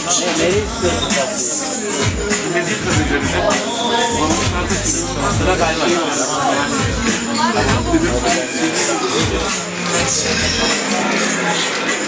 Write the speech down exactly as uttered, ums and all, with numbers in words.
Neyi istiyorsun tatlıyı? Mecidiyeköy üzerinde balıklarda sıra kaymak. Tamam.